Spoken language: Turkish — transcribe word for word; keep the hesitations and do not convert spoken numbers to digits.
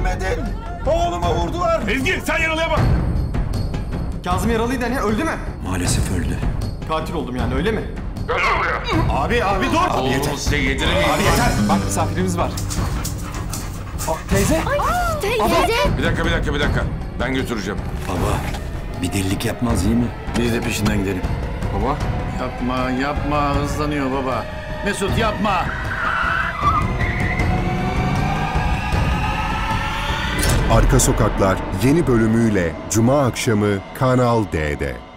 Ölmedin. Oğluma vurdular. Ezgi sen yaralıya bak. Kazım yaralıydı hani, öldü mü? Maalesef öldü. Katil oldum yani, öyle mi? Abi abi dur. Abi yeter. Size yediremeyiz. Abi yeter. Bak misafirimiz var. Aa, teyze. Teyze. Bir dakika bir dakika bir dakika. Ben götüreceğim. Baba, bir delilik yapmaz iyi mi? Biz de peşinden gidelim. Baba. Yapma, yapma. Hızlanıyor baba. Mesut yapma. Arka Sokaklar yeni bölümüyle Cuma akşamı Kanal D'de.